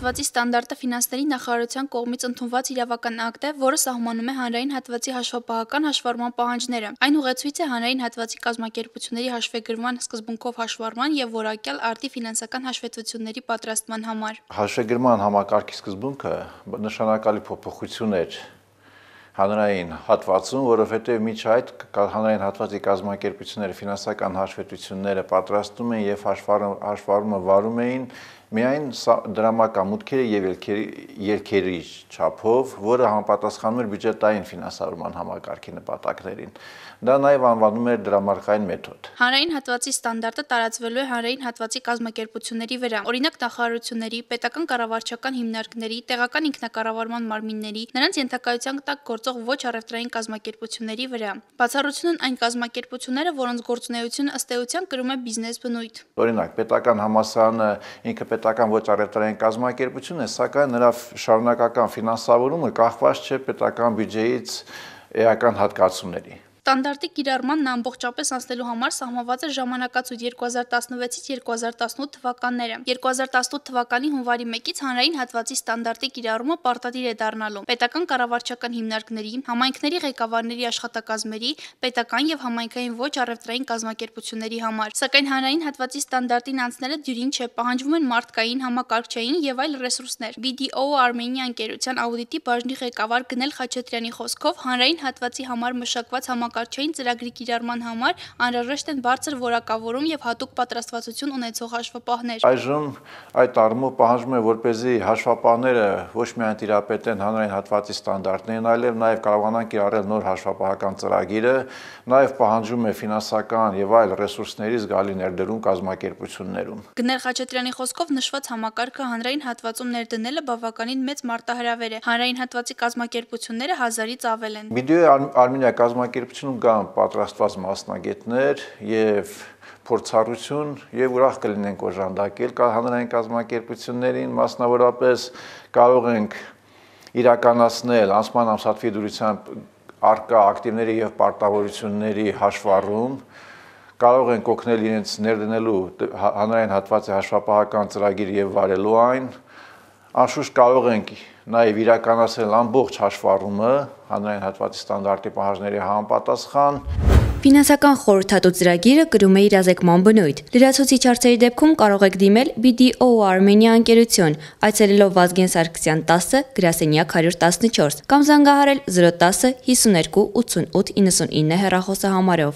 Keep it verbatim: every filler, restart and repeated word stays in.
հատվածի ստանդարտը ֆինանսների նախարարության կողմից ընդունված իրավական ակտ է, որը սահմանում է հանրային հատվածի հաշվապահական հաշվառման պահանջները։ Այն ուղեցույց է հանրային հատվածի կազմակերպությունների հաշվեգրման սկզբունքով հաշվառման և որակյալ արդի ֆինանսական հաշվետվությունների պատրաստման համար։ Հաշվեգրման համակարգի սկզբունքը նշանակալի փոփոխություն էր հանրային հատվածում, որովհետև միջ այդ հանրային հատվածի կազմակերպությունները ֆինանսական հաշվետվությունները պատրաստում են և հաշվառումը վարում էին միայն դրամական մուտքերի և ելքերի չափով, որը համապատասխանում էր բյուջետային ֆինանսավորման համակարգի նպատակներին։ Դա նաև անվանում էր դրամարկղային մեթոդ։ Հանրային հատվածի ստանդարտը տարածվելու է հանրային հատվածի կազմակերպությունների վրա, օրինակ նախարարությունների, պետական կառավարչական հիմնարկների, տեղական ինքնակառավարման մարմինների, նրանց ենթակայության տակ գործող ոչ առևտրային կազմակերպությունների վրա։ Բացառություն են այն կազմակերպությունները, որոնց գործունեությունը ըստ էության կրում է բիզնես բնույթ։ Օրինակ, պետական համալսարանը ինքը պետական ոչ առևտրային կազմակերպություն է, սակայն նրա շարունակական ֆինանսավորումը կախված չէ պետական բյուջեից էական հատկացումների։ Ստանդարտի կիրառմանն ամբողջապես անցնելու համար սահմանված է ժամանակացույց երկու հազար տասնվեցից երկու հազար տասնութ թվականները։ երկու հազար տասնութ թվականի հունվարի մեկից հանրային հատվածի ստանդարտի կիրառումը պարտադիր է դառնալու պետական կառավարչական հիմնարկների, համայնքների ղեկավարների աշխատակազմերի, պետական և համայնքային ոչ առևտրային կազմակերպությունների համար։ Սակայն հանրային հատվածի ստանդարտին անցնելը դյուրին չէ, պահանջվում են մարդկային, համակարգչային և այլ ռեսուրսներ։ բի դի օ Armenia ընկերության աուդիտի բաժնի ղեկավար Գնել Խաչատրյանի խոսքով հանրային հատվածի համար մշակված համակարգչային ծրագրի կիրառման համար անհրաժեշտ են բարձր որակավորում և հատուկ պատրաստվածություն ունեցող հաշվապահներ։ Այժմ այդ առումով պահանջվում է, որպեսզի հաշվապահները ոչ միայն տիրապետեն հանրային հատվածի ստանդարտներին, այլև նաև կարողանան կիրառել նոր հաշվապահական ծրագիրը, նաև պահանջում է ֆինանսական և այլ ռեսուրսների զգալի ներդրում կազմակերպություններում։ Գնել Խաչատրյանի խոսքով նշված համակարգը հանրային հատվածում ներդնելը բավականին մեծ մարտահրավեր է։ Հանրային հատվածի կազմակերպությունները հազարից ավել են։ բի դի օ Armenia կազմակերպությունում կան պատրաստված մասնագետներ և փորձառություն և ուրախ կլինենք օժանդակել հանրային կազմակերպություններին, մասնավորապես կարող ենք իրականացնել անձնական ամսաթվի դրությամբ առկա ակտիվների և պարտավորությունների հաշվառում, կարող ենք օգնել իրենց ներդնելու հանրային հատվածի հաշվապահական ծրագիր և վարելու այն, անշուշտ կարող ենք նաև իրականացնել ամբողջ հաշվառումը հանրային հատվածի ստանդարտի պահանջների համապատասխան։ Ֆինանսական խորհրդատու ծրագիրը կրում է իրազեկման բնույթ։ Լրացուցիչ հարցերի դեպքում կարող եք դիմել բի դի օ Armenia ընկերություն, այցելելով Վազգեն Սարգսյան տասը, գրասենյակ հարյուր տասնչորս կամ զանգահարել զրո տասը հիսուններկու ութսունութ իննսունինը հեռախոսահամարով։